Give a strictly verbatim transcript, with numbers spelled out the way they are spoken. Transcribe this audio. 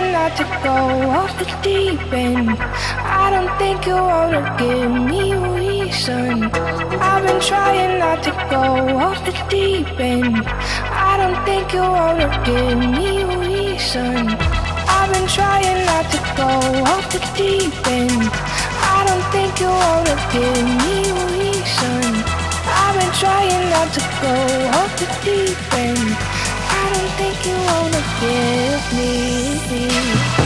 trying not to go off the deep end. I don't think you wanna give me a reason. I've been trying not to go off the deep end. I don't think you wanna give me a reason. I've been trying not to go off the deep end. I don't think you wanna give me a reason. I've been trying not to go off the deep end. I don't think you wanna give me